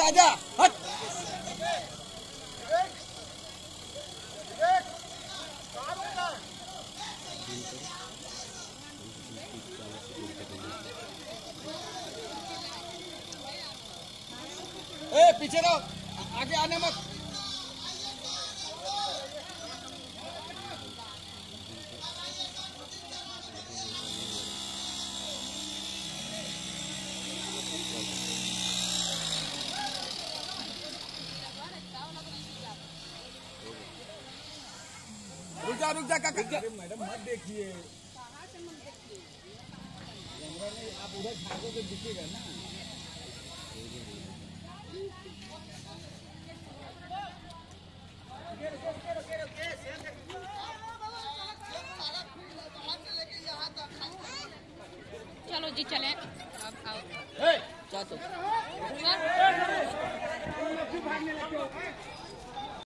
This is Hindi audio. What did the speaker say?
आजा हट। ए पीछे रहो, आगे आने मत। रुक जा काका। मैडम मत देखिए, आप उधर भागो तो दिखेगा ना। चलो जी चलें, अब आओ। चलो।